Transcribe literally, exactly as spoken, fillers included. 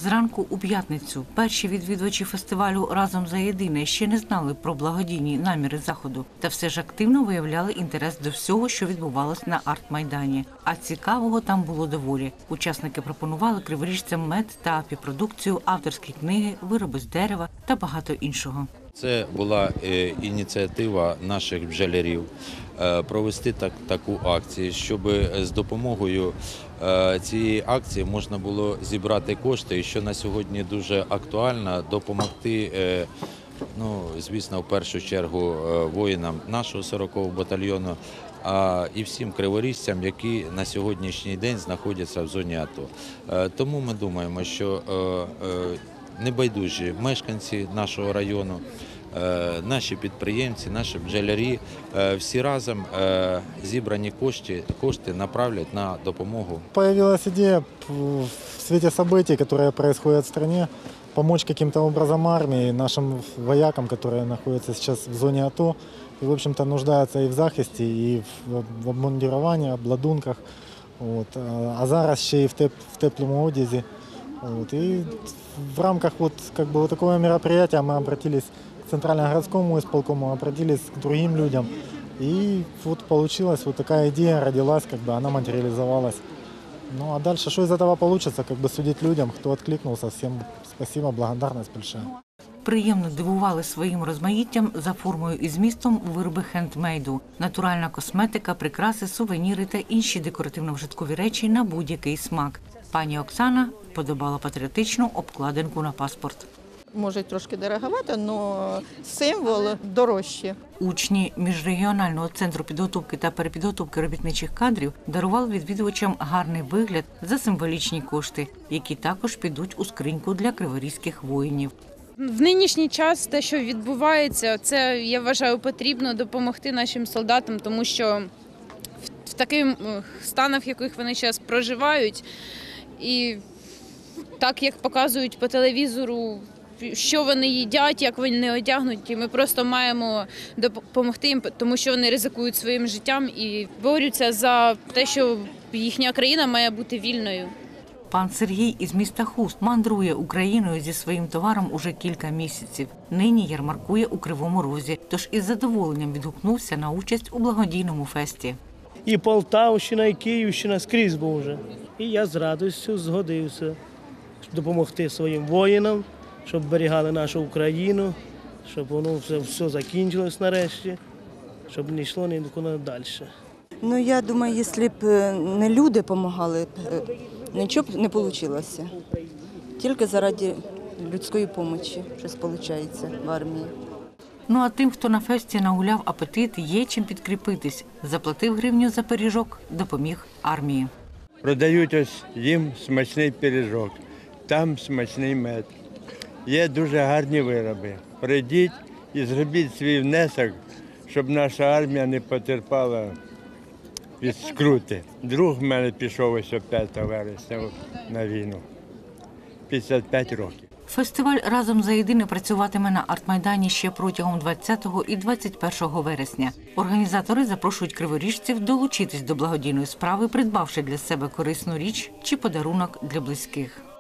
Зранку у п'ятницю перші відвідувачі фестивалю «Разом за єдине» ще не знали про благодійні наміри заходу, та все ж активно виявляли інтерес до всього, що відбувалось на арт-майдані. А цікавого там було доволі. Учасники пропонували криворіжцям мед та апіпродукцію, авторські книги, вироби з дерева та багато іншого. Це була ініціатива наших бджолярів провести так, таку акцію, щоб з допомогою цієї акції можна було зібрати кошти, і що на сьогодні дуже актуально, допомогти, ну, звісно, в першу чергу воїнам нашого сорокового батальйону, а і всім криворіжцям, які на сьогоднішній день знаходяться в зоні АТО. Тому ми думаємо, що небайдужі мешканці нашого району, наші підприємці, наші бджолярі, всі разом зібрані кошти, кошти направлять на допомогу. Появилась идея в свете событий, которые происходят в стране, помочь каким-то образом армии, нашим воякам, которые находятся сейчас в зоне АТО, и, в общем-то, нуждаются и в захисті, и в обмундируванні, обладунках, вот. А зараз ще і в, теп, в теплому одязі. Вот. И в рамках вот, как бы, вот такого мероприятия мы обратились к Центрально-городскому исполкому, обратились к другим людям. И вот получилась вот такая идея, родилась, как бы она материализовалась. Ну а дальше, что из этого получится, как бы судить людям, кто откликнулся, всем спасибо, благодарность большая. Приємно дивували своїм розмаїттям за формою і змістом вироби хендмейду, натуральна косметика, прикраси, сувеніри та інші декоративно-вжиткові речі на будь-який смак. Пані Оксана подобала патріотичну обкладинку на паспорт. Може, трошки дороговато, але символ дорожче. Учні міжрегіонального центру підготовки та перепідготовки робітничих кадрів дарували відвідувачам гарний вигляд за символічні кошти, які також підуть у скриньку для криворізьких воїнів. В нинішній час те, що відбувається, це, я вважаю, потрібно допомогти нашим солдатам, тому що в таких станах, в яких вони зараз проживають, і так, як показують по телевізору, що вони їдять, як вони одягнуті, ми просто маємо допомогти їм, тому що вони ризикують своїм життям і борються за те, що їхня країна має бути вільною. Пан Сергій із міста Хуст мандрує Україною зі своїм товаром уже кілька місяців. Нині ярмаркує у Кривому Розі, тож із задоволенням відгукнувся на участь у благодійному фесті. І Полтавщина, і Київщина скрізь був вже. І я з радістю згодився допомогти своїм воїнам, щоб берігали нашу Україну, щоб воно все, все закінчилось нарешті, щоб не йшло нікуди далі. Ну, я думаю, якщо б не люди допомагали, нічого б не вийшло. Тільки заради людської допомоги щось виходить в армії. Ну а тим, хто на фесті нагуляв апетит, є чим підкріпитись. Заплатив гривню за пиріжок, допоміг армії. Продають ось їм смачний пиріжок, там смачний мед. Є дуже гарні вироби. Прийдіть і зробіть свій внесок, щоб наша армія не потерпала від скрути. Друг в мене пішов ось п'ятого вересня на війну. п'ятдесят п'ять років. Фестиваль «Разом за єдине» працюватиме на арт-майдані ще протягом двадцятого і двадцять першого вересня. Організатори запрошують криворіжців долучитись до благодійної справи, придбавши для себе корисну річ чи подарунок для близьких.